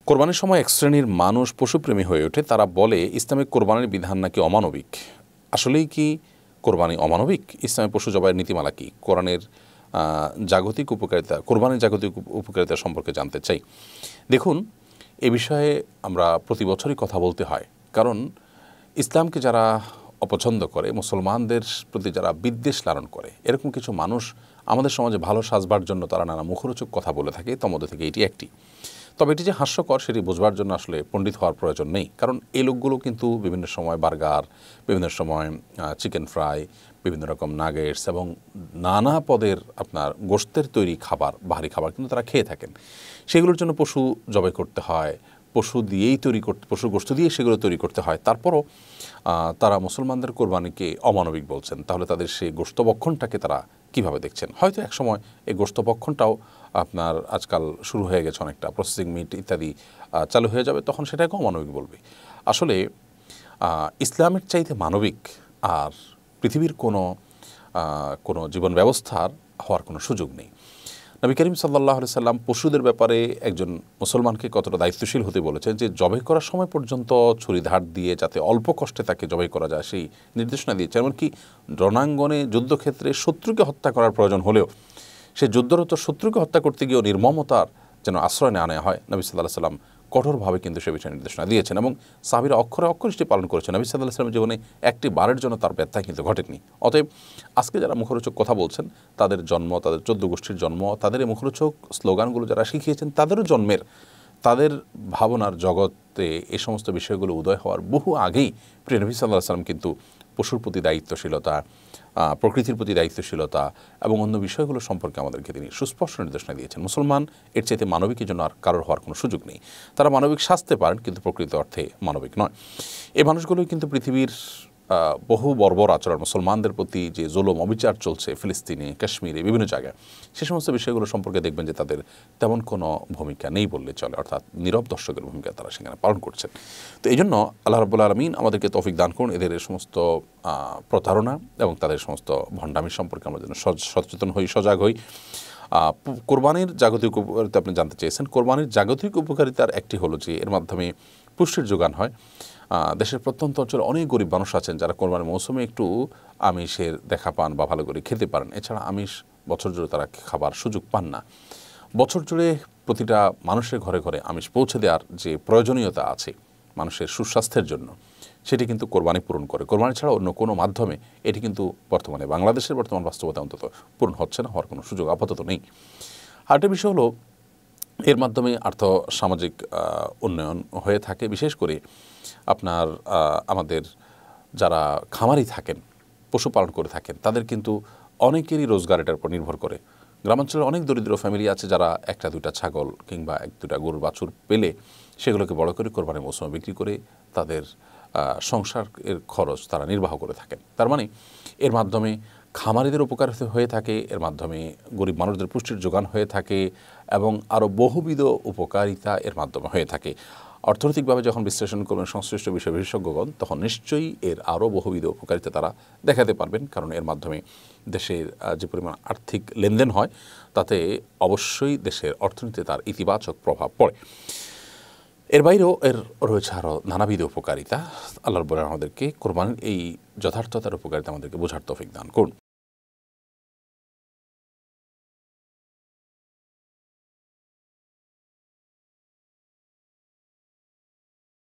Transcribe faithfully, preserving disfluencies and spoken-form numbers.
কোরবানির সময় এক শ্রেণীর মানুষ পশুপ্রেমী হয়ে ওঠে। তারা বলে ইসলামে কোরবানির বিধান নাকি অমানবিক। আসলেই কি কোরবানি অমানবিক? ইসলামে পশু জবাইয়ের নীতিমালা কি? কোরআনের জাগতিক উপকারিতা কোরবানির জাগতিক উপকারিতা সম্পর্কে জানতে চাই। দেখুন, এ বিষয়ে আমরা প্রতি বছরই কথা বলতে হয়, কারণ ইসলামকে যারা অপছন্দ করে, মুসলমানদের প্রতি যারা বিদ্বেষ লালন করে, এরকম কিছু মানুষ আমাদের সমাজে ভালো সাজবার জন্য তারা নানা মুখরোচক কথা বলে থাকে। তার মধ্যে থেকে এটি একটি। তবে এটি যে হাস্যকর সেটি বোঝবার জন্য আসলে পণ্ডিত হওয়ার প্রয়োজন নেই, কারণ এই লোকগুলো কিন্তু বিভিন্ন সময় বার্গার, বিভিন্ন সময় চিকেন ফ্রাই, বিভিন্ন রকম নাগেটস এবং নানা পদের আপনার গোশতের তৈরি খাবার, বাহারি খাবার কিন্তু তারা খেয়ে থাকেন। সেগুলোর জন্য পশু জবাই করতে হয়, পশু দিয়েই তৈরি করতে পশুর গোশত দিয়ে সেগুলো তৈরি করতে হয়। তারপরও তারা মুসলমানদের কোরবানিকে অমানবিক বলছেন। তাহলে তাদের সেই গোশতভক্ষণটাকে তারা কীভাবে দেখছেন? হয়তো একসময় এই গোশতভক্ষণটাও আপনার আজকাল শুরু হয়ে গেছে, অনেকটা প্রসেসিং মিট ইত্যাদি চালু হয়ে যাবে, তখন সেটাকে অমানবিক বলবে। আসলে ইসলামের চাইতে মানবিক আর পৃথিবীর কোনো কোনো জীবন ব্যবস্থার হওয়ার কোনো সুযোগ নেই। নবী করিম সাল্লাল্লাহু আলাইহি সাল্লাম পশুদের ব্যাপারে একজন মুসলমানকে কতটা দায়িত্বশীল হতে বলেছেন যে জবাই করার সময় পর্যন্ত ছুরি ধার দিয়ে যাতে অল্প কষ্টে তাকে জবাই করা যায় সেই নির্দেশনা দিয়েছে। এমনকি রণাঙ্গনে যুদ্ধক্ষেত্রে শত্রুকে হত্যা করার প্রয়োজন হলেও সে যুদ্ধরত শত্রুকে হত্যা করতে গিয়েও নির্মমতার যেন আশ্রয় না আনা হয়, নবী সাল্লাল্লাহু আলাইহি সাল্লাম কঠোরভাবে কিন্তু সে বিষয়ে নির্দেশনা দিয়েছেন এবং সাহাবীরা অক্ষরে অক্ষরে সেটি পালন করেছেন। নবী সাল্লাল্লাহু আলাইহি সাল্লামের জীবনে একটি বারের জন্য তার ব্যথা কিন্তু ঘটেনি। অতএব আজকে যারা মুখরোচক কথা বলছেন, তাদের জন্ম, তাদের চোদ্দ গোষ্ঠীর জন্ম, তাদের এই মুখরোচক স্লোগানগুলো যারা শিখিয়েছেন, তাদেরও জন্মের, তাদের ভাবনার জগতে এই সমস্ত বিষয়গুলো উদয় হওয়ার বহু আগেই প্রিয় নবী সাল্লাল্লাহু আলাইহি সাল্লাম কিন্তু পশুর প্রতি দায়িত্বশীলতা, প্রকৃতির প্রতি দায়িত্বশীলতা এবং অন্য বিষয়গুলো সম্পর্কে আমাদেরকে তিনি সুস্পষ্ট নির্দেশনা দিয়েছেন। মুসলমান এর চাইতে মানবিকের জন্য আর কারোর হওয়ার কোনো সুযোগ নেই। তারা মানবিক সাজতে পারেন, কিন্তু প্রকৃত অর্থে মানবিক নয়। এই মানুষগুলোই কিন্তু পৃথিবীর বহু বর্বর আচরণ, মুসলমানদের প্রতি যে জুলুম অবিচার চলছে ফিলিস্তিনে, কাশ্মীরে, বিভিন্ন জায়গায়, সে সমস্ত বিষয়গুলো সম্পর্কে দেখবেন যে তাদের তেমন কোনো ভূমিকা নেই বললে চলে, অর্থাৎ নীরব দর্শকের ভূমিকা তারা সেখানে পালন করছেন। তো এই জন্য আল্লাহ রাব্বুল আলামিন আমাদেরকে তৌফিক দান করুন এদের এই সমস্ত প্রতারণা এবং তাদের সমস্ত ভণ্ডামি সম্পর্কে আমরা যেন সচেতন হই, সজাগ হই। কোরবানির জাগতিক উপকারিতা আপনি জানতে চেয়েছেন। কোরবানির জাগতিক উপকারিতার একটি হলো যে এর মাধ্যমে পুষ্টির যোগান হয়। দেশের প্রত্যন্ত অঞ্চলে অনেক গরিব মানুষ আছেন যারা কোরবানির মৌসুমে একটু আমিষের দেখা পান বা ভালো করে খেতে পারেন। এছাড়া আমিষ বছর জুড়ে তারা খাবার সুযোগ পান না। বছর জুড়ে প্রতিটা মানুষের ঘরে ঘরে আমিষ পৌঁছে দেওয়ার যে প্রয়োজনীয়তা আছে মানুষের সুস্বাস্থ্যের জন্য, সেটি কিন্তু কোরবানি পূরণ করে। কোরবানি ছাড়া অন্য কোনো মাধ্যমে এটি কিন্তু বর্তমানে বাংলাদেশের বর্তমান বাস্তবতা অন্তত পূরণ হচ্ছে না, হওয়ার কোনো সুযোগ আপাতত নেই। আরেকটা বিষয় হলো এর মাধ্যমে আর্থ সামাজিক উন্নয়ন হয়ে থাকে। বিশেষ করে আপনার আমাদের যারা খামারি থাকেন, পশুপালন করে থাকেন, তাদের কিন্তু অনেকেরই রোজগার এটার উপর নির্ভর করে। গ্রামাঞ্চলে অনেক দরিদ্র ফ্যামিলি আছে যারা একটা দুইটা ছাগল কিংবা এক দুটা গরুর বাছুর পেলে সেগুলোকে বড় করে কোরবানির মৌসুমে বিক্রি করে তাদের সংসারের খরচ তারা নির্বাহ করে থাকেন। তার মানে এর মাধ্যমে খামারিদের উপকার হয়ে থাকে, এর মাধ্যমে গরিব মানুষদের পুষ্টির যোগান হয়ে থাকে এবং আরও বহুবিধ উপকারিতা এর মাধ্যমে হয়ে থাকে। অর্থনৈতিকভাবে যখন বিশ্লেষণ করবেন সংশ্লিষ্ট বিষয় বিশেষজ্ঞগণ, তখন নিশ্চয়ই এর আরও বহুবিধ উপকারিতা তারা দেখাতে পারবেন, কারণ এর মাধ্যমে দেশের যে পরিমাণ আর্থিক লেনদেন হয় তাতে অবশ্যই দেশের অর্থনীতিতে তার ইতিবাচক প্রভাব পড়ে। এর বাইরেও এর রয়েছে আরও নানাবিধ উপকারিতা। আল্লাহ রাব্বুল আলামিন আমাদেরকে কোরবানির এই যথার্থতার উপকারিতা আমাদেরকে বোঝার তৌফিক দান করুন।